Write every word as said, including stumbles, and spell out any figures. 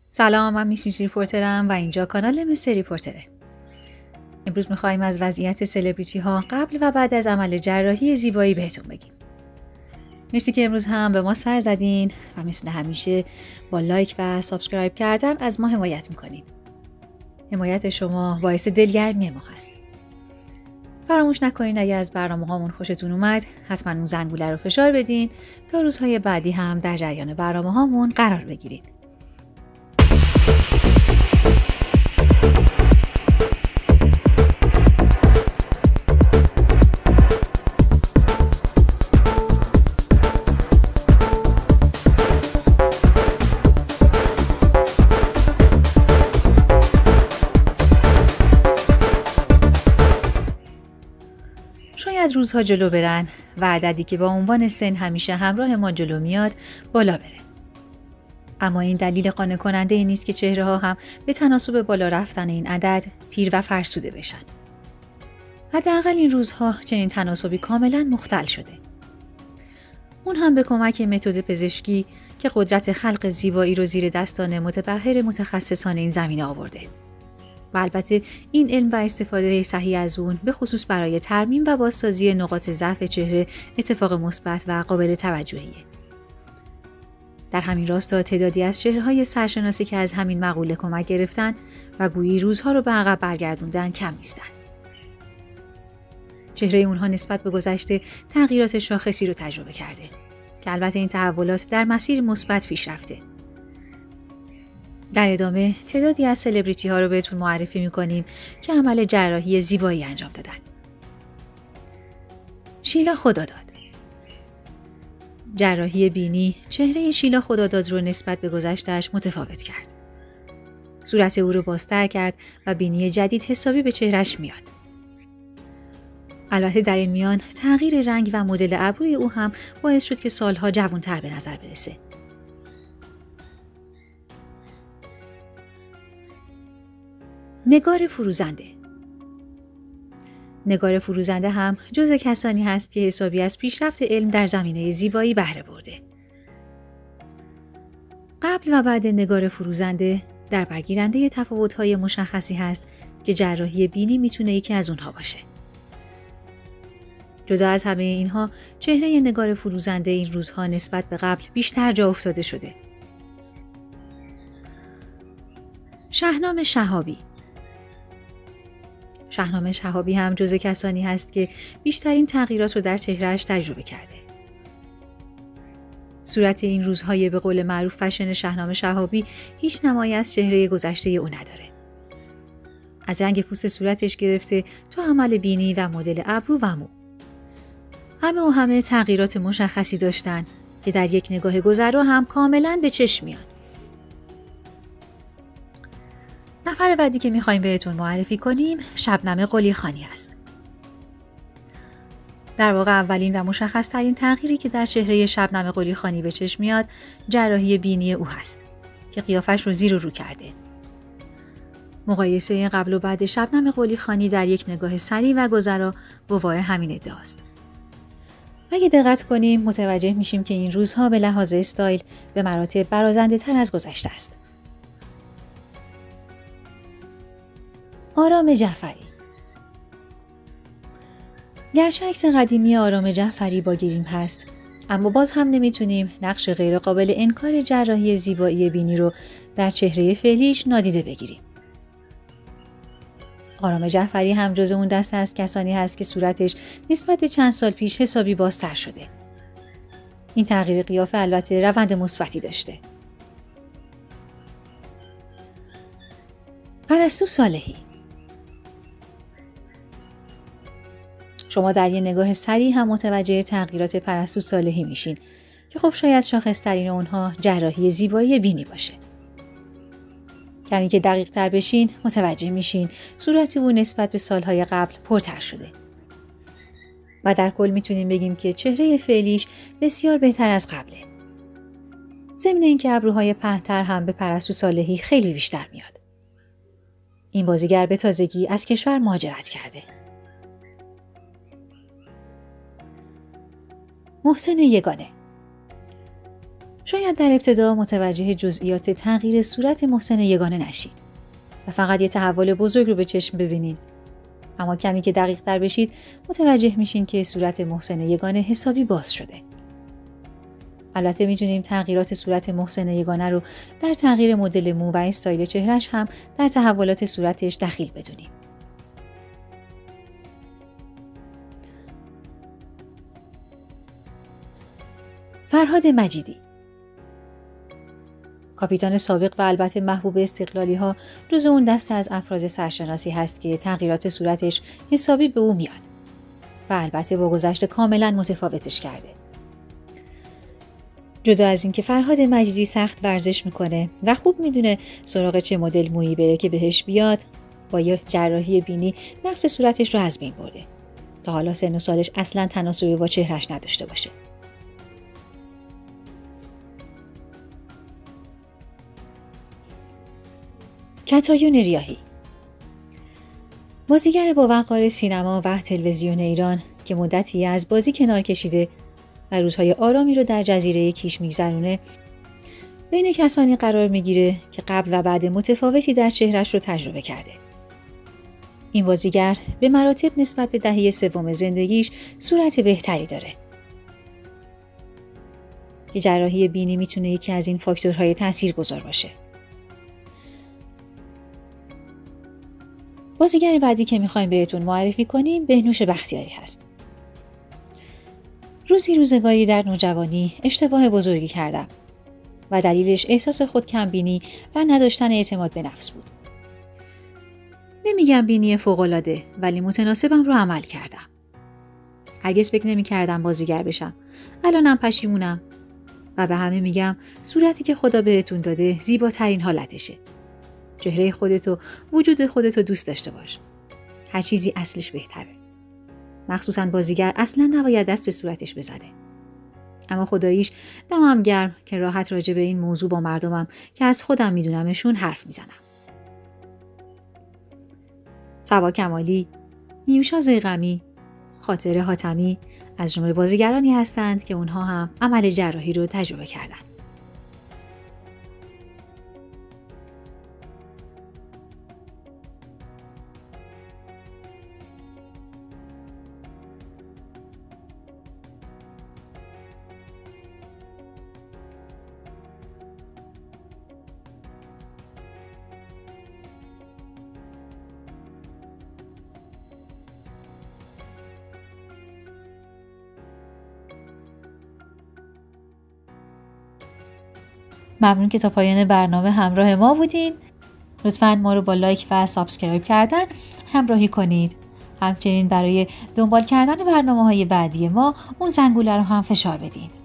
سلام، من میسیس ریپورترم و اینجا کانال مستر ریپورتره. امروز میخوایم از وضعیت سلبریتی ها قبل و بعد از عمل جراحی زیبایی بهتون بگیم. مرسی که امروز هم به ما سر زدین و مثل همیشه با لایک و سابسکرایب کردن از ما حمایت میکنین. حمایت شما باعث دلگرمی ما هست. فراموش نکنین اگه از برنامه‌هامون خوشتون اومد حتما اون زنگوله رو فشار بدین تا روزهای بعدی هم در جریان برنامه‌هامون قرار بگیرین. شاید روزها جلو برن و عددی که با عنوان سن همیشه همراه ما جلو میاد بالا بره. اما این دلیل قانع کننده ای نیست که چهره ها هم به تناسب بالا رفتن این عدد پیر و فرسوده بشن. حداقل این روزها چنین تناسبی کاملا مختل شده. اون هم به کمک متد پزشکی که قدرت خلق زیبایی رو زیر دستان متبحر متخصصان این زمینه آورده. و البته این علم و استفاده صحیح از اون به خصوص برای ترمیم و بازسازی نقاط ضعف چهره اتفاق مثبت و قابل توجهیه. در همین راستا تعدادی از چهره‌های سرشناسی که از همین مقوله کمک گرفتن و گویی روزها رو به عقب برگردوندن کم نیستن. چهره اونها نسبت به گذشته تغییرات شاخصی رو تجربه کرده که البته این تحولات در مسیر مثبت پیش رفته. در ادامه تعدادی از سلبریتی ها رو بهتون معرفی میکنیم که عمل جراحی زیبایی انجام دادن. شیلا خداداد. جراحی بینی چهره شیلا خداداد رو نسبت به گذشته‌اش متفاوت کرد. صورت او رو بازتر کرد و بینی جدید حسابی به چهرهش میاد. البته در این میان تغییر رنگ و مدل ابروی او هم باعث شد که سالها جوان‌تر به نظر برسه. نگار فروزنده. نگار فروزنده هم جزء کسانی هست که حسابی از پیشرفت علم در زمینه زیبایی بهره برده. قبل و بعد نگار فروزنده در برگیرنده تفاوت‌های مشخصی هست که جراحی بینی میتونه یکی از اونها باشه. جدا از همه اینها، چهره نگار فروزنده این روزها نسبت به قبل بیشتر جا افتاده شده. شهنام شهابی. شهنام شهابی هم جزء کسانی هست که بیشترین تغییرات رو در چهرهش تجربه کرده. صورت این روزهای به قول معروف فشن شهنام شهابی هیچ نمایی از چهره گذشته او نداره. از رنگ پوست صورتش گرفته تا عمل بینی و مدل ابرو و مو. همه و همه تغییرات مشخصی داشتن که در یک نگاه گذرا هم کاملاً به چشم میان. نفر بعدی که میخوایم بهتون معرفی کنیم شبنم قلیخانی است. در واقع اولین و مشخص ترین تغییری که در چهره شبنم قلیخانی به چشم میاد جراحی بینی او هست که قیافش رو زیر و رو کرده. مقایسه قبل و بعد شبنم قلیخانی در یک نگاه سریع و گذرا گواه همین ادعاست. اگه دقت کنیم متوجه میشیم که این روزها به لحاظ استایل به مراتب برازنده تر از گذشته است. آرام جعفری. گرچه عکس قدیمی آرام جعفری با گریم هست، اما باز هم نمیتونیم نقش غیر قابل انکار جراحی زیبایی بینی رو در چهره فعلیش نادیده بگیریم. آرام جعفری هم جز اون دسته از کسانی هست که صورتش نسبت به چند سال پیش حسابی بازتر شده. این تغییر قیافه البته روند مثبتی داشته. پرستو صالحی. شما در یه نگاه سریع هم متوجه تغییرات پرستو صالحی میشین که خب شاید شاخص‌ترین اونها جراحی زیبایی بینی باشه. کمی که دقیق تر بشین متوجه میشین صورت او نسبت به سالهای قبل پرتر شده. و در کل میتونیم بگیم که چهره فعلیش بسیار بهتر از قبله. ضمن اینکه ابروهای پهن‌تر هم به پرستو صالحی خیلی بیشتر میاد. این بازیگر به تازگی از کشور مهاجرت کرده. محسن یگانه. شاید در ابتدا متوجه جزئیات تغییر صورت محسن یگانه نشید و فقط یه تحول بزرگ رو به چشم ببینید. اما کمی که دقیق تر بشید متوجه میشین که صورت محسن یگانه حسابی باز شده. البته میتونیم تغییرات صورت محسن یگانه رو در تغییر مدل مو و استایل چهرهش هم در تحولات صورتش دخیل بدونیم. فرهاد مجیدی، کاپیتان سابق و البته محبوب استقلالی ها، جز اون دسته از افراد سرشناسی هست که تغییرات صورتش حسابی به او میاد و البته با گذشته کاملا متفاوتش کرده. جدا از اینکه فرهاد مجیدی سخت ورزش میکنه و خوب میدونه سراغ چه مدل مویی بره که بهش بیاد، با یه جراحی بینی نقص صورتش رو از بین برده تا حالا سن و سالش اصلا تناسبی با چهرهش نداشته باشه. کتایون ریاحی، بازیگر با وقار سینما و تلویزیون ایران که مدتی از بازی کنار کشیده و روزهای آرامی رو در جزیره کیش میگذرونه، بین کسانی قرار میگیره که قبل و بعد متفاوتی در چهرهش رو تجربه کرده. این بازیگر به مراتب نسبت به دهه سوم زندگیش صورت بهتری داره. که جراحی بینی میتونه یکی از این فاکتورهای تاثیرگذار باشه. بازیگر بعدی که میخوایم بهتون معرفی کنیم بهنوش بختیاری هست. روزی روزگاری در نوجوانی اشتباه بزرگی کردم و دلیلش احساس خود کمبینی و نداشتن اعتماد به نفس بود. نمیگم بینی فوق‌العاده، ولی متناسبم رو عمل کردم. هرگز فکر نمی‌کردم بازیگر بشم. الانم پشیمونم و به همه میگم صورتی که خدا بهتون داده زیباترین حالتشه. چهره خودتو، وجود خودتو دوست داشته باش. هر چیزی اصلش بهتره. مخصوصاً بازیگر اصلاً نباید دست به صورتش بزنه. اما خداییش دمم گرم که راحت راجع به این موضوع با مردمم که از خودم میدونمشون حرف میزنم. صبا کمالی، نیوشا زیغمی، خاطره حاتمی از جمله بازیگرانی هستند که اونها هم عمل جراحی رو تجربه کردند. ممنون که تا پایان برنامه همراه ما بودین. لطفاً ما رو با لایک و سابسکرایب کردن همراهی کنید. همچنین برای دنبال کردن برنامه‌های بعدی ما اون زنگوله رو هم فشار بدین.